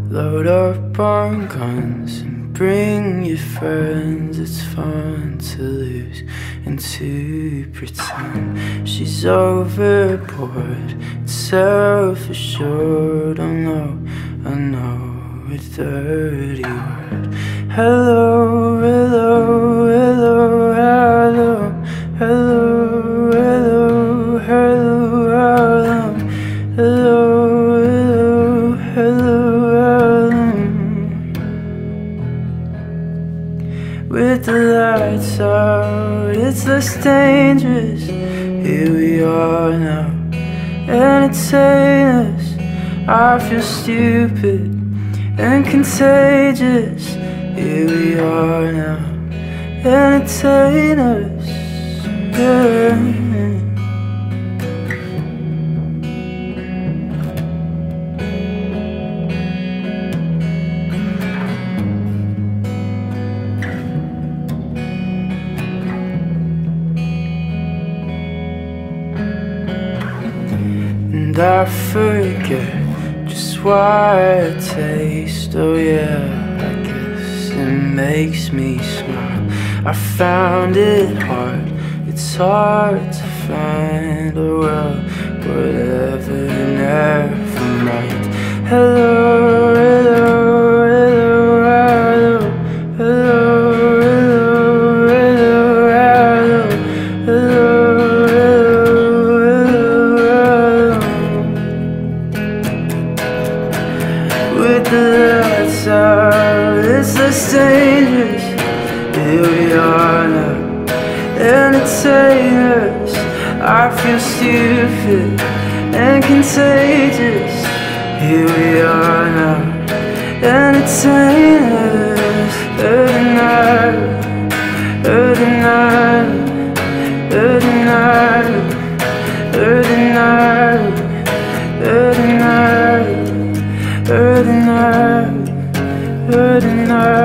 Load up on guns and bring your friends. It's fun to lose and to pretend. She's overboard, it's self-assured. I know a dirty word. Hello, hello, hello, hello, hello, hello, hello, hello, hello. With the lights out, it's less dangerous. Here we are now, entertain us. I feel stupid and contagious. Here we are now, entertain us, yeah. And I forget just why I taste. Oh yeah, I guess it makes me smile. I found it hard, it's hard to find. Oh well, whatever, never mind. Hello, hello, hello, hello, hello, hello, hello, with the lights out, it's less dangerous. Here we are now, entertain us. I feel stupid and contagious. Here we are now, entertain us. Early night, early night, early night, early night, early night, early night, early night.